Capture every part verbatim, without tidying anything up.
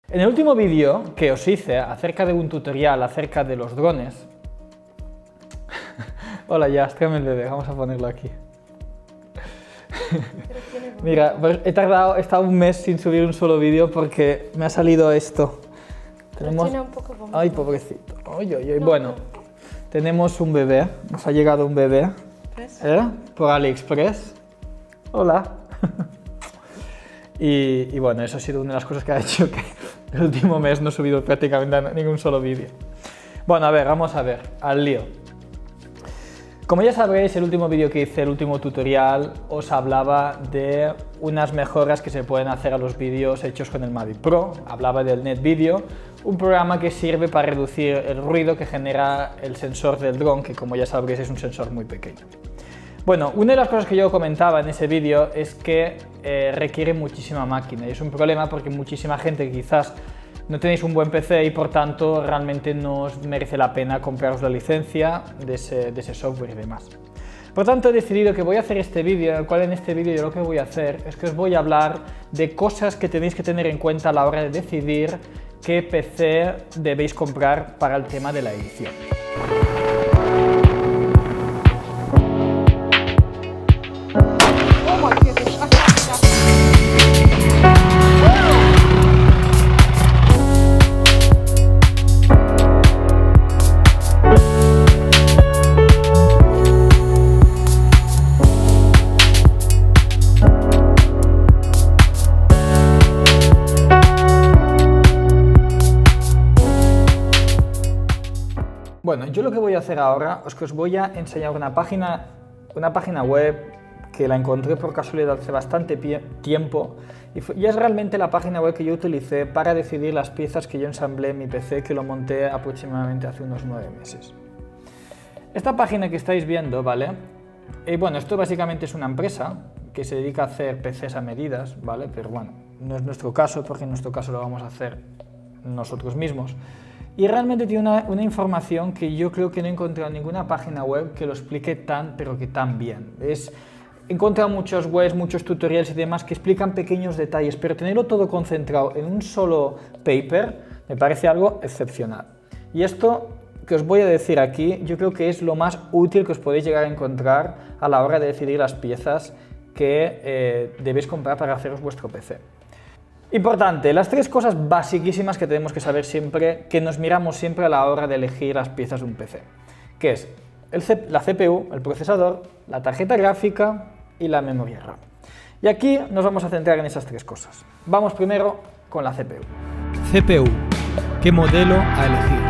En el último vídeo que os hice acerca de un tutorial acerca de los drones... Hola, ya, tráeme el bebé, vamos a ponerlo aquí. Mira, pues he tardado, he estado un mes sin subir un solo vídeo porque me ha salido esto. Tenemos... Un poco Ay, pobrecito. Ay, ay, ay. Bueno, tenemos un bebé, nos ha llegado un bebé ¿eh? por AliExpress. Hola. y, y bueno, eso ha sido una de las cosas que ha hecho que el último mes no he subido prácticamente ningún solo vídeo. Bueno, a ver, vamos a ver, al lío. Como ya sabréis, el último vídeo que hice, el último tutorial, os hablaba de unas mejoras que se pueden hacer a los vídeos hechos con el Mavic Pro. Hablaba del NetVideo, un programa que sirve para reducir el ruido que genera el sensor del dron, que como ya sabréis es un sensor muy pequeño. Bueno, una de las cosas que yo comentaba en ese vídeo es que eh, requiere muchísima máquina y es un problema porque muchísima gente que quizás no tenéis un buen P C y por tanto realmente no os merece la pena compraros la licencia de ese, de ese software y demás. Por tanto he decidido que voy a hacer este vídeo, en el cual en este vídeo yo lo que voy a hacer es que os voy a hablar de cosas que tenéis que tener en cuenta a la hora de decidir qué P C debéis comprar para el tema de la edición. Bueno, yo lo que voy a hacer ahora es que os voy a enseñar una página, una página web que la encontré por casualidad hace bastante tiempo y, fue, y es realmente la página web que yo utilicé para decidir las piezas que yo ensamblé en mi P C, que lo monté aproximadamente hace unos nueve meses. Esta página que estáis viendo, ¿vale? Y bueno, esto básicamente es una empresa que se dedica a hacer P Cs a medidas, ¿vale? Pero bueno, no es nuestro caso porque en nuestro caso lo vamos a hacer nosotros mismos. Y realmente tiene una, una información que yo creo que no he encontrado en ninguna página web que lo explique tan, pero que tan bien. Es, he encontrado muchos webs, muchos tutoriales y demás que explican pequeños detalles, pero tenerlo todo concentrado en un solo paper me parece algo excepcional. Y esto que os voy a decir aquí, yo creo que es lo más útil que os podéis llegar a encontrar a la hora de decidir las piezas que eh, debéis comprar para haceros vuestro P C. Importante, las tres cosas basiquísimas que tenemos que saber siempre, que nos miramos siempre a la hora de elegir las piezas de un P C, que es el C la C P U, el procesador, la tarjeta gráfica y la memoria RAM. Y aquí nos vamos a centrar en esas tres cosas. Vamos primero con la C P U. C P U, ¿qué modelo a elegir?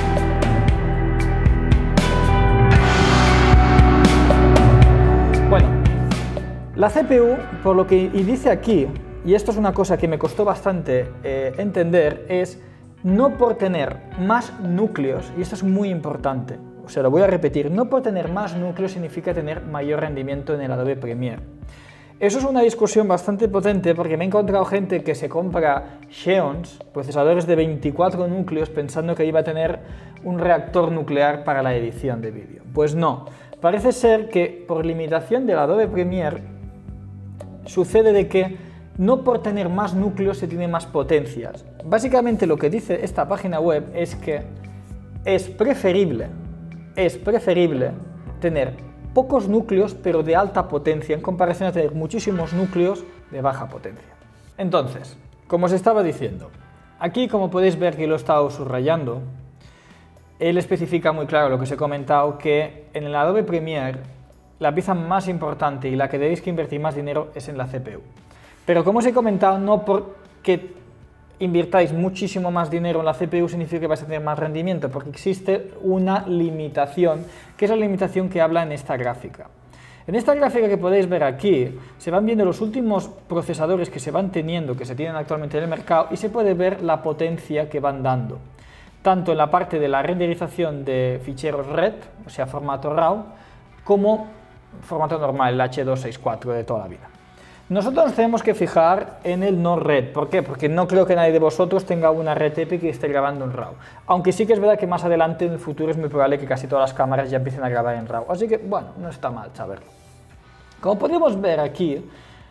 Bueno, la C P U, por lo que y dice aquí, y esto es una cosa que me costó bastante eh, entender, es no por tener más núcleos, y esto es muy importante, o sea, lo voy a repetir, no por tener más núcleos significa tener mayor rendimiento en el Adobe Premiere. Eso es una discusión bastante potente porque me he encontrado gente que se compra Xeons, procesadores de veinticuatro núcleos, pensando que iba a tener un reactor nuclear para la edición de vídeo. Pues no, parece ser que por limitación del Adobe Premiere sucede de que no por tener más núcleos se tiene más potencias. Básicamente lo que dice esta página web es que es preferible, es preferible tener pocos núcleos pero de alta potencia en comparación a tener muchísimos núcleos de baja potencia. Entonces, como os estaba diciendo, aquí como podéis ver que lo he estado subrayando, él especifica muy claro lo que os he comentado, que en el Adobe Premiere la pieza más importante y la que debéis que invertir más dinero es en la C P U. Pero como os he comentado, no porque invirtáis muchísimo más dinero en la C P U significa que vais a tener más rendimiento, porque existe una limitación, que es la limitación que habla en esta gráfica. En esta gráfica que podéis ver aquí, se van viendo los últimos procesadores que se van teniendo, que se tienen actualmente en el mercado, y se puede ver la potencia que van dando, tanto en la parte de la renderización de ficheros R E D, o sea, formato RAW, como formato normal, el H doscientos sesenta y cuatro de toda la vida. Nosotros nos tenemos que fijar en el no R E D. ¿Por qué? Porque no creo que nadie de vosotros tenga una red Epic y esté grabando en RAW. Aunque sí que es verdad que más adelante en el futuro es muy probable que casi todas las cámaras ya empiecen a grabar en RAW. Así que, bueno, no está mal saberlo. Como podemos ver aquí,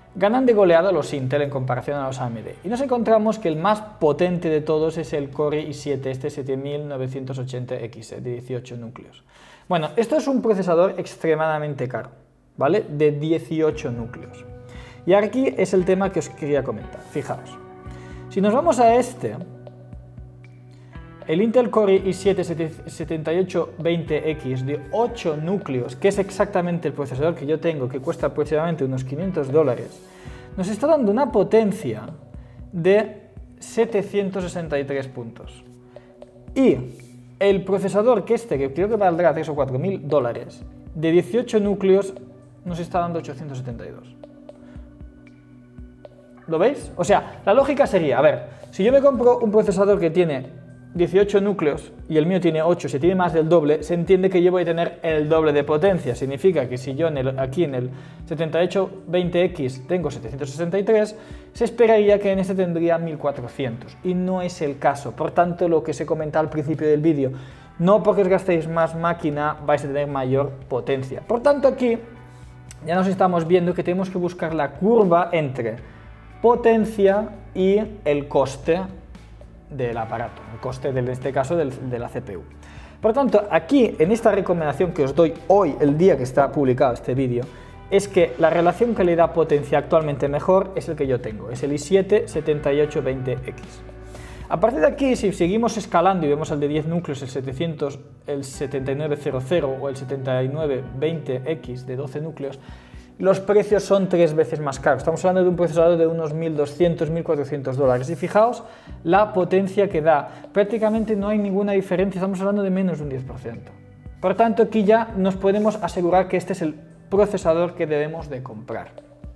ganan de goleada los Intel en comparación a los A M D. Y nos encontramos que el más potente de todos es el Core i siete, este siete mil novecientos ochenta X, de dieciocho núcleos. Bueno, esto es un procesador extremadamente caro, ¿vale? De dieciocho núcleos. Y aquí es el tema que os quería comentar. Fijaos, si nos vamos a este, el Intel Core i siete setenta y ocho veinte X de ocho núcleos, que es exactamente el procesador que yo tengo, que cuesta aproximadamente unos quinientos dólares, nos está dando una potencia de setecientos sesenta y tres puntos. Y el procesador que este, que creo que valdrá tres o cuatro mil dólares, de dieciocho núcleos, nos está dando ochocientos setenta y dos. ¿Lo veis? O sea, la lógica sería, a ver, si yo me compro un procesador que tiene dieciocho núcleos y el mío tiene ocho, si tiene más del doble, se entiende que yo voy a tener el doble de potencia. Significa que si yo en el, aquí en el setenta y ocho veinte X tengo setecientos sesenta y tres, se esperaría que en este tendría mil cuatrocientos, y no es el caso. Por tanto, lo que se comenta al principio del vídeo, no porque os gastéis más máquina vais a tener mayor potencia. Por tanto, aquí ya nos estamos viendo que tenemos que buscar la curva entre potencia y el coste del aparato, el coste de, en este caso del, de la C P U. Por tanto, aquí en esta recomendación que os doy hoy, el día que está publicado este vídeo, es que la relación calidad-potencia actualmente mejor es el que yo tengo, es el i siete setenta y ocho veinte X. A partir de aquí, si seguimos escalando y vemos el de diez núcleos, el setecientos, el setenta y nueve cero cero o el setenta y nueve veinte X de doce núcleos, los precios son tres veces más caros. Estamos hablando de un procesador de unos mil doscientos, mil cuatrocientos dólares. Y fijaos la potencia que da. Prácticamente no hay ninguna diferencia, estamos hablando de menos de un diez por ciento. Por tanto, aquí ya nos podemos asegurar que este es el procesador que debemos de comprar.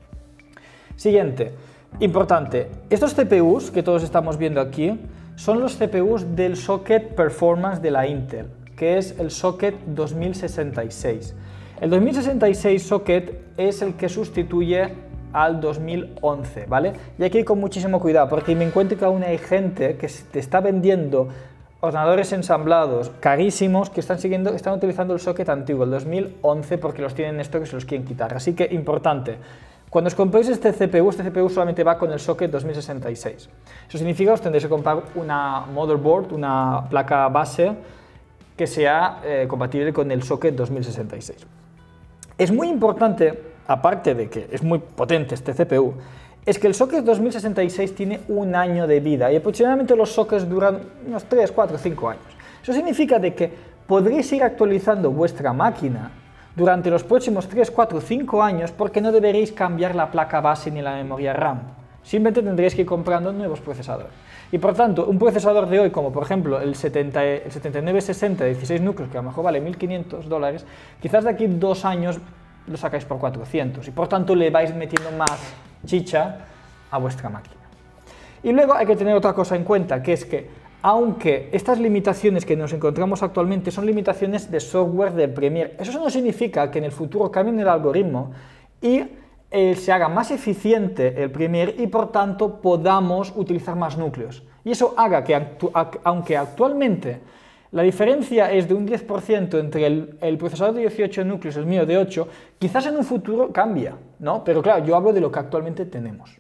Siguiente, importante, estos C P Us que todos estamos viendo aquí son los C P Us del Socket Performance de la Intel, que es el Socket dos mil sesenta y seis. El dos mil sesenta y seis Socket es el que sustituye al dos mil once, ¿vale? Y aquí con muchísimo cuidado, porque me encuentro que aún hay gente que te está vendiendo ordenadores ensamblados carísimos que están siguiendo, están utilizando el Socket antiguo, el dos mil once, porque los tienen en esto que se los quieren quitar. Así que importante, cuando os compréis este C P U, este C P U solamente va con el Socket dos mil sesenta y seis. Eso significa que os tendréis que comprar una motherboard, una placa base que sea eh, compatible con el Socket dos mil sesenta y seis. Es muy importante, aparte de que es muy potente este C P U, es que el Socket dos mil sesenta y seis tiene un año de vida y aproximadamente los sockets duran unos tres, cuatro, cinco años. Eso significa de que podréis ir actualizando vuestra máquina durante los próximos tres, cuatro, cinco años, porque no deberéis cambiar la placa base ni la memoria RAM. Simplemente tendréis que ir comprando nuevos procesadores. Y por tanto, un procesador de hoy, como por ejemplo el, setenta, el setenta y nueve sesenta de dieciséis núcleos, que a lo mejor vale mil quinientos dólares, quizás de aquí dos años lo sacáis por cuatrocientos y por tanto le vais metiendo más chicha a vuestra máquina. Y luego hay que tener otra cosa en cuenta, que es que aunque estas limitaciones que nos encontramos actualmente son limitaciones de software de Premiere, eso no significa que en el futuro cambien el algoritmo y eh, se haga más eficiente el Premiere y por tanto podamos utilizar más núcleos. Y eso haga que, actu aunque actualmente la diferencia es de un diez por ciento entre el, el procesador de dieciocho núcleos y el mío de ocho, quizás en un futuro cambia, ¿no? Pero claro, yo hablo de lo que actualmente tenemos.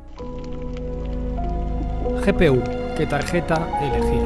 G P U, ¿qué tarjeta elegir?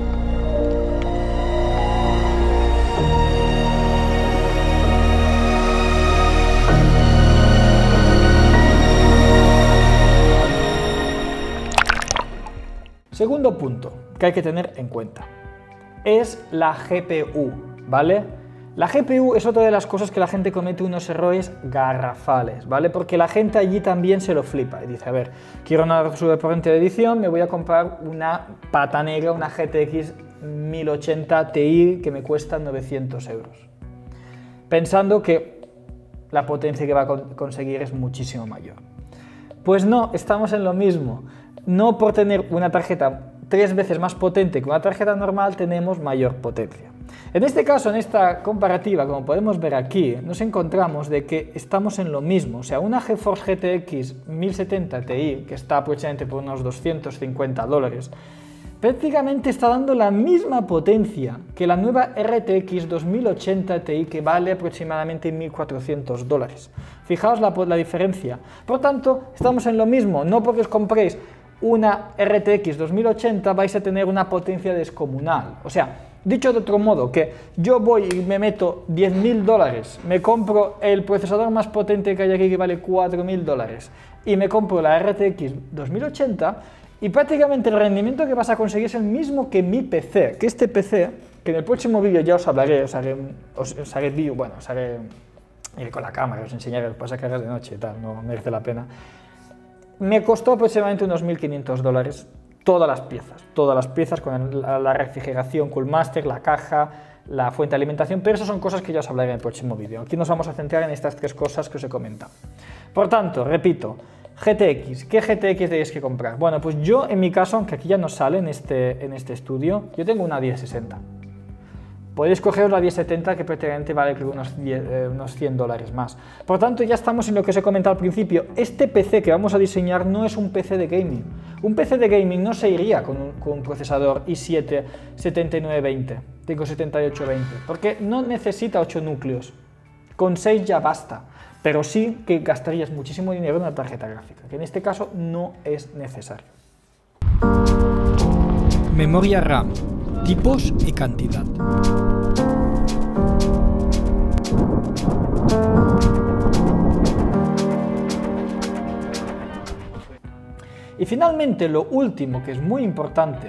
Segundo punto que hay que tener en cuenta es la G P U, ¿vale? La G P U es otra de las cosas que la gente comete unos errores garrafales, ¿vale? Porque la gente allí también se lo flipa y dice, a ver, quiero una superpotente de edición, me voy a comprar una pata negra, una G T X mil ochenta Ti que me cuesta novecientos euros, pensando que la potencia que va a conseguir es muchísimo mayor. Pues no, estamos en lo mismo. No por tener una tarjeta tres veces más potente que una tarjeta normal tenemos mayor potencia. En este caso, en esta comparativa, como podemos ver aquí, nos encontramos de que estamos en lo mismo. O sea, una GeForce G T X mil setenta Ti, que está aproximadamente por unos doscientos cincuenta dólares, prácticamente está dando la misma potencia que la nueva R T X dos mil ochenta Ti, que vale aproximadamente mil cuatrocientos dólares. Fijaos la, la diferencia. Por tanto, estamos en lo mismo. No porque os compréis una R T X dos mil ochenta vais a tener una potencia descomunal. O sea, dicho de otro modo, que yo voy y me meto diez mil dólares, me compro el procesador más potente que hay aquí que vale cuatro mil dólares y me compro la R T X dos mil ochenta y prácticamente el rendimiento que vas a conseguir es el mismo que mi P C, que este P C, que en el próximo vídeo ya os hablaré, os haré, os, os haré vídeo, bueno, os haré iré con la cámara, os enseñaré, lo que pasa que hagas de noche y tal, no merece la pena. Me costó aproximadamente unos mil quinientos dólares todas las piezas, todas las piezas con la, la refrigeración Coolmaster, la caja, la fuente de alimentación, pero eso son cosas que ya os hablaré en el próximo vídeo. Aquí nos vamos a centrar en estas tres cosas que os he comentado. Por tanto, repito, G T X, ¿qué G T X tenéis que comprar? Bueno, pues yo en mi caso, aunque aquí ya no sale en este, en este estudio, yo tengo una diez sesenta. Podéis cogeros la diez setenta que prácticamente vale creo, unos, diez, eh, unos cien dólares más. Por tanto, ya estamos en lo que os he comentado al principio. Este P C que vamos a diseñar no es un P C de gaming. Un P C de gaming no se iría con un, con un procesador i siete setenta y nueve veinte, tengo setenta y ocho veinte, porque no necesita ocho núcleos. Con seis ya basta. Pero sí que gastarías muchísimo dinero en una tarjeta gráfica, que en este caso no es necesario. Memoria RAM, tipos y cantidad. Y finalmente, lo último, que es muy importante,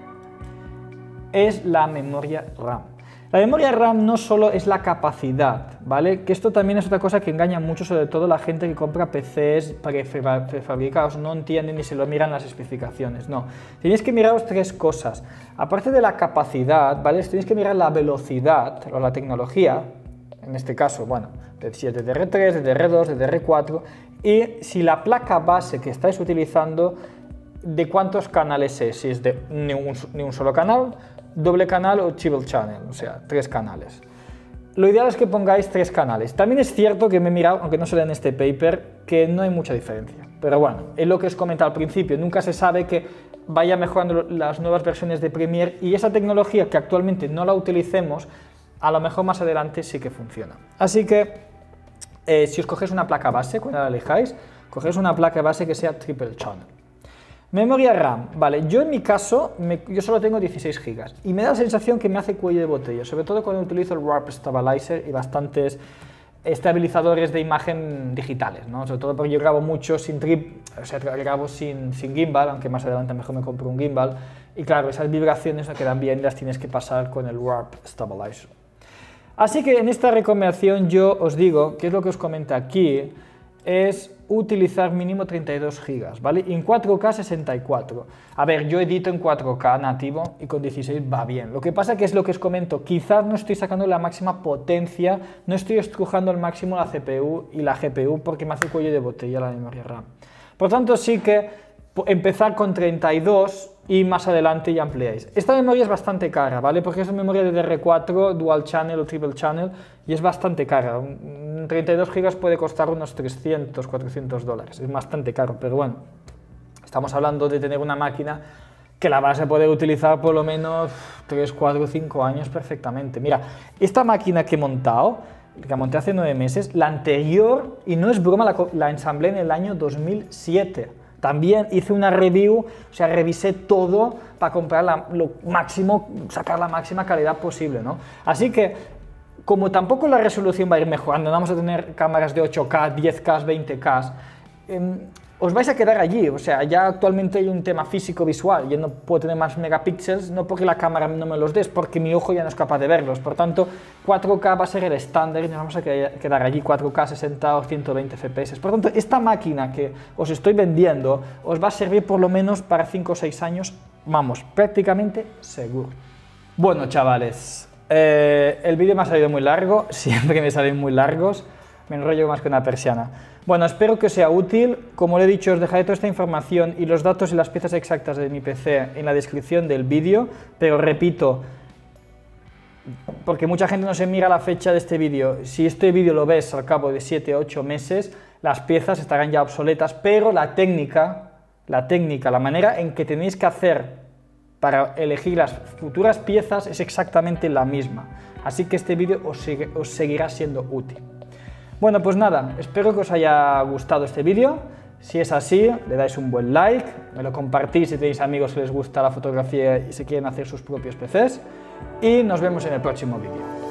es la memoria RAM. La memoria RAM no solo es la capacidad, ¿vale? Que esto también es otra cosa que engaña mucho, sobre todo la gente que compra P Cs prefabricados, no entienden ni se lo miran las especificaciones, no. Tenéis que miraros tres cosas. Aparte de la capacidad, ¿vale? Tenéis que mirar la velocidad o la tecnología, en este caso, bueno, si es de D D R tres, de D D R dos, de D D R cuatro, y si la placa base que estáis utilizando, de cuántos canales es, si es de ni un, ni un solo canal, doble canal o triple channel, o sea, tres canales. Lo ideal es que pongáis tres canales. También es cierto que me he mirado, aunque no sale en este paper, que no hay mucha diferencia. Pero bueno, es lo que os comentaba al principio, nunca se sabe que vaya mejorando las nuevas versiones de Premiere y esa tecnología que actualmente no la utilicemos, a lo mejor más adelante sí que funciona. Así que, eh, si os cogéis una placa base, cuando la elijáis, cogéis una placa base que sea triple channel. Memoria RAM, vale, yo en mi caso, me, yo solo tengo dieciséis gigas y me da la sensación que me hace cuello de botella, sobre todo cuando utilizo el Warp Stabilizer y bastantes estabilizadores de imagen digitales, ¿no? Sobre todo porque yo grabo mucho sin trip, o sea, grabo sin, sin gimbal, aunque más adelante mejor me compro un gimbal, y claro, esas vibraciones no quedan bien, las tienes que pasar con el Warp Stabilizer. Así que en esta recomendación yo os digo, que es lo que os comenta aquí, es utilizar mínimo treinta y dos gigas, ¿vale? Y en cuatro K sesenta y cuatro. A ver, yo edito en cuatro K nativo y con dieciséis va bien. Lo que pasa que es lo que os comento, quizás no estoy sacando la máxima potencia, no estoy estrujando al máximo la C P U y la G P U porque me hace cuello de botella la memoria RAM. Por tanto, sí que empezar con treinta y dos y más adelante ya ampliáis. Esta memoria es bastante cara, ¿vale? Porque es una memoria de D D R cuatro, Dual Channel o Triple Channel y es bastante cara. treinta y dos gigas puede costar unos trescientos, cuatrocientos dólares. Es bastante caro, pero bueno, estamos hablando de tener una máquina que la vas a poder utilizar por lo menos tres, cuatro, cinco años perfectamente. Mira, esta máquina que he montado, que monté hace nueve meses, la anterior, y no es broma, la, la ensamblé en el año dos mil siete. También hice una review, o sea, revisé todo para comprar la, lo máximo, sacar la máxima calidad posible, ¿no? Así que, como tampoco la resolución va a ir mejorando, vamos a tener cámaras de ocho K, diez K, veinte K, eh, os vais a quedar allí, o sea, ya actualmente hay un tema físico-visual, yo no puedo tener más megapíxeles, no porque la cámara no me los des, porque mi ojo ya no es capaz de verlos, por tanto, cuatro K va a ser el estándar y nos vamos a quedar allí, cuatro K, sesenta o ciento veinte F P S. Por tanto, esta máquina que os estoy vendiendo os va a servir por lo menos para cinco o seis años, vamos, prácticamente seguro. Bueno, chavales, eh, el vídeo me ha salido muy largo, siempre me salen muy largos, me enrollo más que una persiana. Bueno, espero que os sea útil. Como le he dicho, os dejaré toda esta información y los datos y las piezas exactas de mi P C en la descripción del vídeo, pero repito, porque mucha gente no se mira la fecha de este vídeo, si este vídeo lo ves al cabo de siete u ocho meses, las piezas estarán ya obsoletas, pero la técnica, la técnica, la manera en que tenéis que hacer para elegir las futuras piezas es exactamente la misma, así que este vídeo os, sigue, os seguirá siendo útil. Bueno, pues nada, espero que os haya gustado este vídeo. Si es así, le dais un buen like, me lo compartís si tenéis amigos que les gusta la fotografía y se quieren hacer sus propios P Cs, y nos vemos en el próximo vídeo.